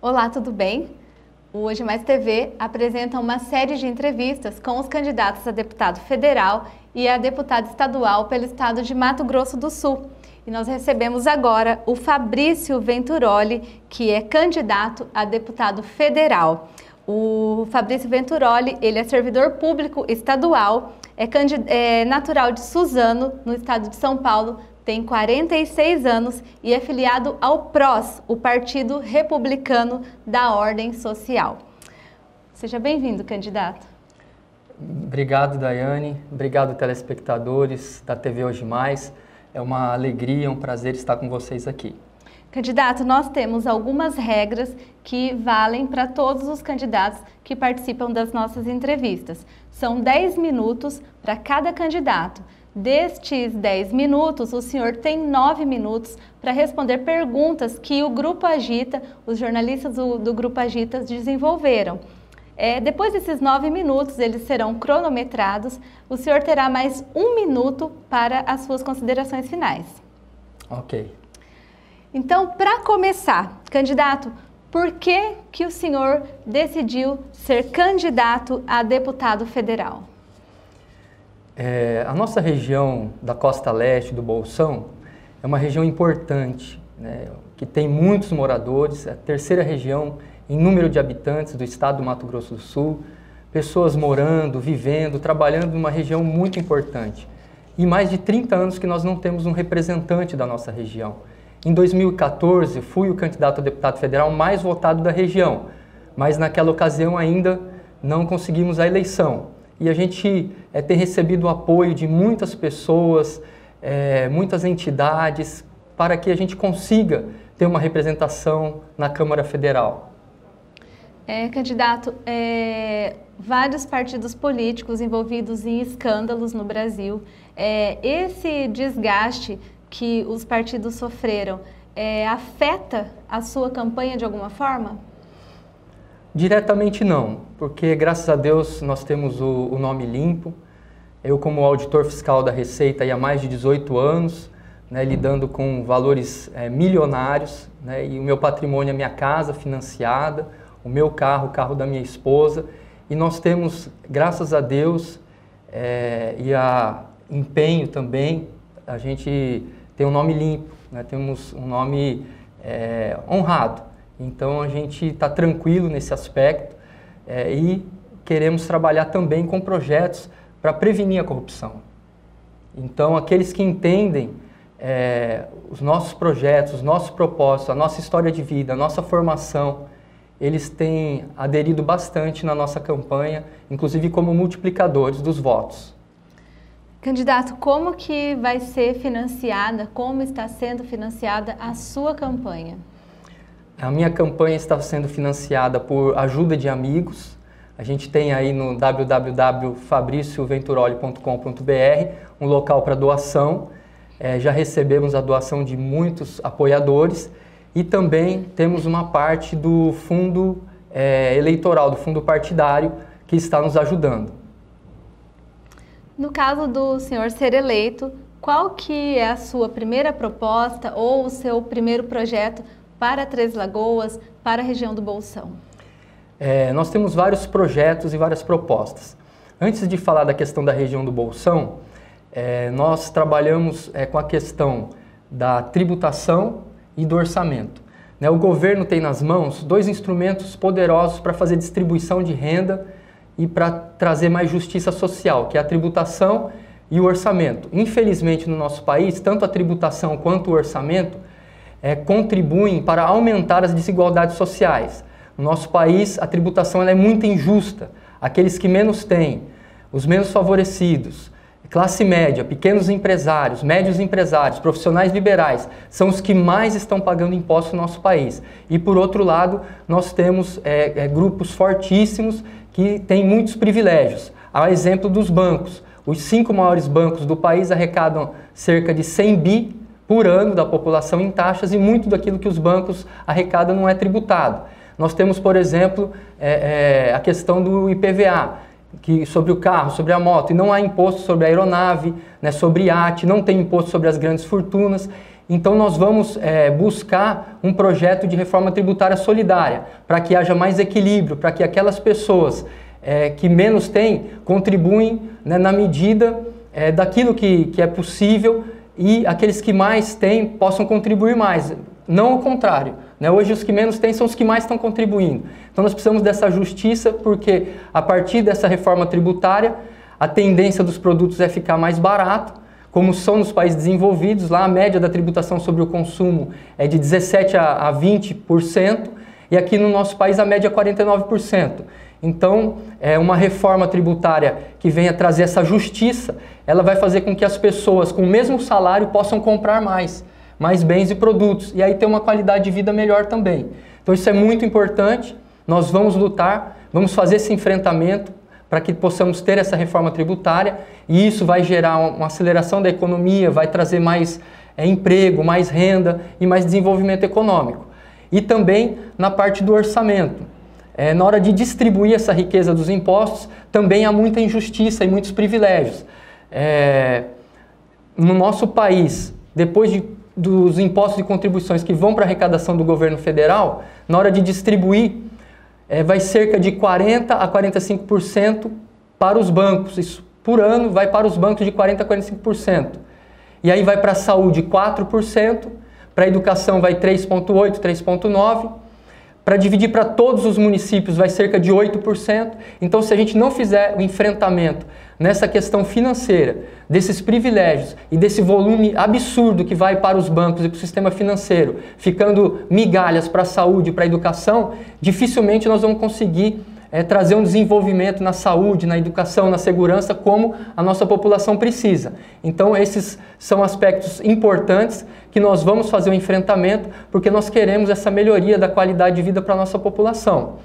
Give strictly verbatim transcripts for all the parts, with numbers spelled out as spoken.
Olá, tudo bem? O Hoje Mais T V apresenta uma série de entrevistas com os candidatos a deputado federal e a deputada estadual pelo estado de Mato Grosso do Sul. E nós recebemos agora o Fabrício Venturoli, que é candidato a deputado federal. O Fabrício Venturoli, ele é servidor público estadual, é, é natural de Suzano, no estado de São Paulo, tem quarenta e seis anos e é filiado ao P R O S, o Partido Republicano da Ordem Social. Seja bem-vindo, candidato. Obrigado, Daiane. Obrigado, telespectadores da T V Hoje Mais. É uma alegria, um prazer estar com vocês aqui. Candidato, nós temos algumas regras que valem para todos os candidatos que participam das nossas entrevistas. São dez minutos para cada candidato. Destes dez minutos, o senhor tem nove minutos para responder perguntas que o Grupo Agita, os jornalistas do, do Grupo Agita desenvolveram. É, depois desses nove minutos, eles serão cronometrados. O senhor terá mais um minuto para as suas considerações finais. Ok. Então, para começar, candidato, por que que o senhor decidiu ser candidato a deputado federal? É, a nossa região da Costa Leste, do Bolsão, é uma região importante, né, que tem muitos moradores, é a terceira região em número de habitantes do estado do Mato Grosso do Sul, pessoas morando, vivendo, trabalhando numa região muito importante. E mais de trinta anos que nós não temos um representante da nossa região. Em dois mil e quatorze, fui o candidato a deputado federal mais votado da região, mas naquela ocasião ainda não conseguimos a eleição. E a gente é, tem recebido o apoio de muitas pessoas, é, muitas entidades, para que a gente consiga ter uma representação na Câmara Federal. É, candidato, é, vários partidos políticos envolvidos em escândalos no Brasil. É, esse desgaste que os partidos sofreram é, afeta a sua campanha de alguma forma? Diretamente não, porque graças a Deus nós temos o, o nome limpo. Eu, como auditor fiscal da Receita há mais de dezoito anos, né, lidando com valores é, milionários, né, e o meu patrimônio é minha casa financiada, o meu carro, o carro da minha esposa, e nós temos, graças a Deus, é, e a empenho também, a gente tem um nome limpo, né, temos um nome é, honrado. Então a gente está tranquilo nesse aspecto é, e queremos trabalhar também com projetos para prevenir a corrupção. Então aqueles que entendem é, os nossos projetos, os nossos propósitos, a nossa história de vida, a nossa formação, eles têm aderido bastante na nossa campanha, inclusive como multiplicadores dos votos. Candidato, como que vai ser financiada, como está sendo financiada a sua campanha? A minha campanha está sendo financiada por ajuda de amigos. A gente tem aí no w w w ponto fabricio venturoli ponto com ponto b r um local para doação. É, já recebemos a doação de muitos apoiadores e também temos uma parte do fundo é, eleitoral, do fundo partidário, que está nos ajudando. No caso do senhor ser eleito, qual que é a sua primeira proposta ou o seu primeiro projeto para Três Lagoas, para a região do Bolsão? É, nós temos vários projetos e várias propostas. Antes de falar da questão da região do Bolsão, é, nós trabalhamos é, com a questão da tributação e do orçamento. Né, o governo tem nas mãos dois instrumentos poderosos para fazer distribuição de renda e para trazer mais justiça social, que é a tributação e o orçamento. Infelizmente, no nosso país, tanto a tributação quanto o orçamento É, contribuem para aumentar as desigualdades sociais. No nosso país, a tributação ela é muito injusta. Aqueles que menos têm, os menos favorecidos, classe média, pequenos empresários, médios empresários, profissionais liberais, são os que mais estão pagando impostos no nosso país. E, por outro lado, nós temos é, é, grupos fortíssimos que têm muitos privilégios. Há exemplo dos bancos. Os cinco maiores bancos do país arrecadam cerca de cem bi por ano da população em taxas e muito daquilo que os bancos arrecadam não é tributado. Nós temos, por exemplo, é, é, a questão do I P V A, que sobre o carro, sobre a moto, e não há imposto sobre a aeronave, né, sobre iate, não tem imposto sobre as grandes fortunas. Então nós vamos é, buscar um projeto de reforma tributária solidária, para que haja mais equilíbrio, para que aquelas pessoas é, que menos têm contribuem, né, na medida é, daquilo que, que é possível, e aqueles que mais têm possam contribuir mais, não o contrário, né? Hoje os que menos têm são os que mais estão contribuindo. Então nós precisamos dessa justiça, porque a partir dessa reforma tributária, a tendência dos produtos é ficar mais barato, como são nos países desenvolvidos. Lá a média da tributação sobre o consumo é de dezessete a vinte por cento, e aqui no nosso país a média é quarenta e nove por cento. Então, é uma reforma tributária que venha trazer essa justiça, ela vai fazer com que as pessoas com o mesmo salário possam comprar mais, mais bens e produtos, e aí ter uma qualidade de vida melhor também. Então isso é muito importante, nós vamos lutar, vamos fazer esse enfrentamento para que possamos ter essa reforma tributária, e isso vai gerar uma aceleração da economia, vai trazer mais é, emprego, mais renda e mais desenvolvimento econômico. E também na parte do orçamento. É, na hora de distribuir essa riqueza dos impostos, também há muita injustiça e muitos privilégios. É, no nosso país, depois de, dos impostos e contribuições que vão para a arrecadação do governo federal, na hora de distribuir, é, vai cerca de quarenta a quarenta e cinco por cento para os bancos. Isso, por ano, vai para os bancos de quarenta a quarenta e cinco por cento. E aí vai para a saúde quatro por cento, para a educação vai três vírgula oito por cento, três vírgula nove por cento, para dividir para todos os municípios vai cerca de oito por cento. Então, se a gente não fizer o enfrentamento nessa questão financeira, desses privilégios e desse volume absurdo que vai para os bancos e para o sistema financeiro, ficando migalhas para a saúde e para a educação, dificilmente nós vamos conseguir é, trazer um desenvolvimento na saúde, na educação, na segurança, como a nossa população precisa. Então, esses são aspectos importantes que nós vamos fazer o enfrentamento, porque nós queremos essa melhoria da qualidade de vida para a nossa população.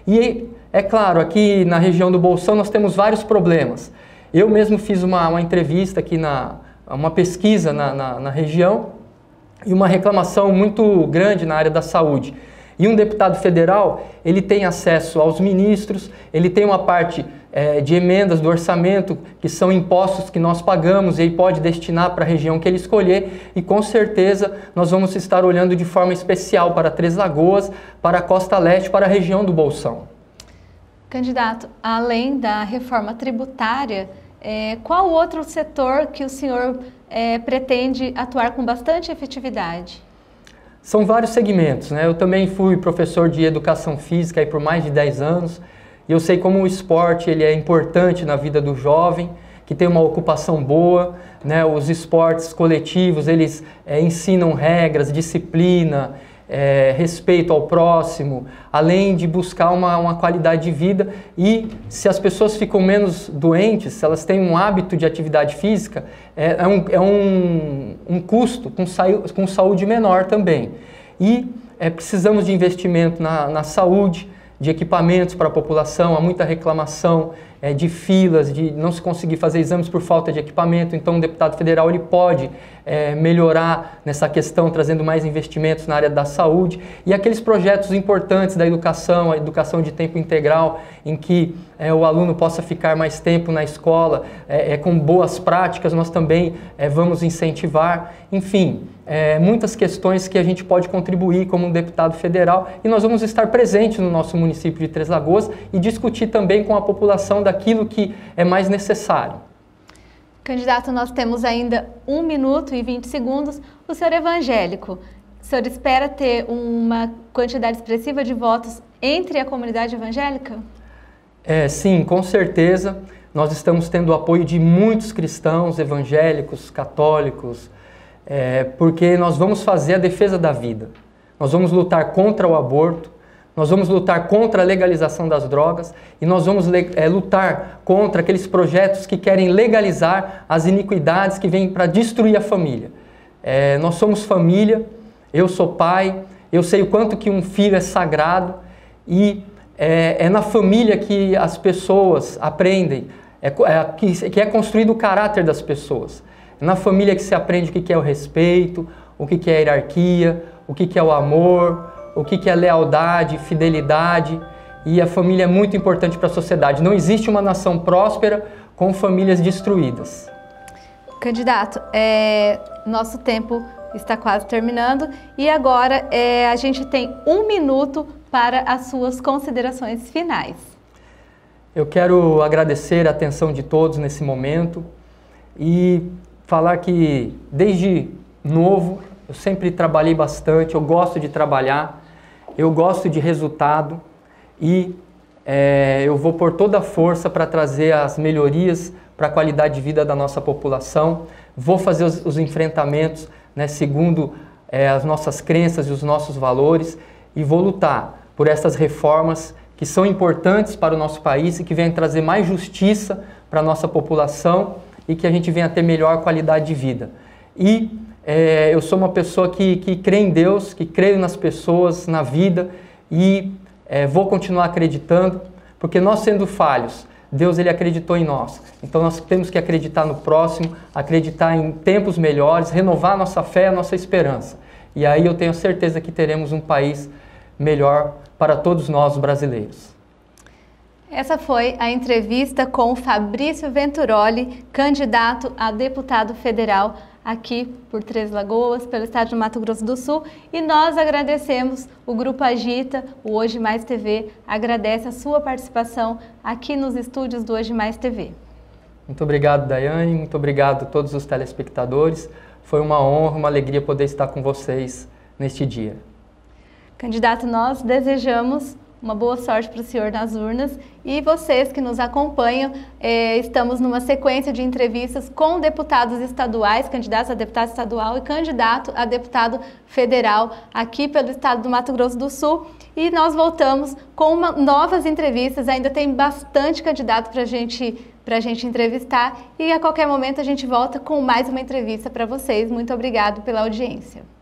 E, é claro, aqui na região do Bolsão nós temos vários problemas. Eu mesmo fiz uma, uma entrevista aqui, na, uma pesquisa na, na, na região, e uma reclamação muito grande na área da saúde. E um deputado federal, ele tem acesso aos ministros, ele tem uma parte é, de emendas do orçamento, que são impostos que nós pagamos, e ele pode destinar para a região que ele escolher, e com certeza nós vamos estar olhando de forma especial para Três Lagoas, para a Costa Leste, para a região do Bolsão. Candidato, além da reforma tributária, é, qual outro setor que o senhor é, pretende atuar com bastante efetividade? São vários segmentos, né? Eu também fui professor de educação física aí por mais de dez anos, e eu sei como o esporte ele é importante na vida do jovem, que tem uma ocupação boa, né? Os esportes coletivos, eles é, ensinam regras, disciplina, é, respeito ao próximo, além de buscar uma, uma qualidade de vida. E se as pessoas ficam menos doentes, se elas têm um hábito de atividade física, é, é, um, é um, um custo com, com saúde menor também. E é, precisamos de investimento na, na saúde, de equipamentos para a população. Há muita reclamação é, de filas, de não se conseguir fazer exames por falta de equipamento. Então o deputado federal ele pode é, melhorar nessa questão, trazendo mais investimentos na área da saúde. E aqueles projetos importantes da educação, a educação de tempo integral, em que é, o aluno possa ficar mais tempo na escola, é, é, com boas práticas, nós também é, vamos incentivar. Enfim, é, muitas questões que a gente pode contribuir como um deputado federal, e nós vamos estar presentes no nosso município de Três Lagoas e discutir também com a população daquilo que é mais necessário. Candidato, nós temos ainda um minuto e vinte segundos. O senhor é evangélico, o senhor espera ter uma quantidade expressiva de votos entre a comunidade evangélica? É, sim, com certeza. Nós estamos tendo o apoio de muitos cristãos, evangélicos, católicos, é, porque nós vamos fazer a defesa da vida. Nós vamos lutar contra o aborto, nós vamos lutar contra a legalização das drogas e nós vamos é, lutar contra aqueles projetos que querem legalizar as iniquidades que vêm para destruir a família. É, nós somos família, eu sou pai, eu sei o quanto que um filho é sagrado e é, é na família que as pessoas aprendem, é, é, que, que é construído o caráter das pessoas. É na família que se aprende o que é o respeito, o que é a hierarquia, o que é o amor, o que é lealdade, fidelidade, e a família é muito importante para a sociedade. Não existe uma nação próspera com famílias destruídas. Candidato, é, nosso tempo está quase terminando e agora é, a gente tem um minuto para as suas considerações finais. Eu quero agradecer a atenção de todos nesse momento e falar que desde novo eu sempre trabalhei bastante, eu gosto de trabalhar, eu gosto de resultado e é, eu vou pôr toda a força para trazer as melhorias para a qualidade de vida da nossa população, vou fazer os, os enfrentamentos, né, segundo é, as nossas crenças e os nossos valores e vou lutar por essas reformas que são importantes para o nosso país e que venham trazer mais justiça para a nossa população e que a gente venha ter melhor qualidade de vida. E é, eu sou uma pessoa que, que crê em Deus, que creio nas pessoas, na vida e é, vou continuar acreditando, porque nós sendo falhos, Deus ele acreditou em nós. Então nós temos que acreditar no próximo, acreditar em tempos melhores, renovar a nossa fé, a nossa esperança. E aí eu tenho certeza que teremos um país melhor para todos nós brasileiros. Essa foi a entrevista com Fabrício Venturoli, candidato a deputado federal aqui por Três Lagoas, pelo estado de Mato Grosso do Sul. E nós agradecemos, o Grupo Agita, o Hoje Mais T V, agradece a sua participação aqui nos estúdios do Hoje Mais T V. Muito obrigado, Daiane, muito obrigado a todos os telespectadores. Foi uma honra, uma alegria poder estar com vocês neste dia. Candidato, nós desejamos uma boa sorte para o senhor nas urnas e vocês que nos acompanham, eh, estamos numa sequência de entrevistas com deputados estaduais, candidatos a deputado estadual e candidato a deputado federal aqui pelo estado do Mato Grosso do Sul e nós voltamos com uma, novas entrevistas, ainda tem bastante candidato para gente, a gente entrevistar e a qualquer momento a gente volta com mais uma entrevista para vocês. Muito obrigado pela audiência.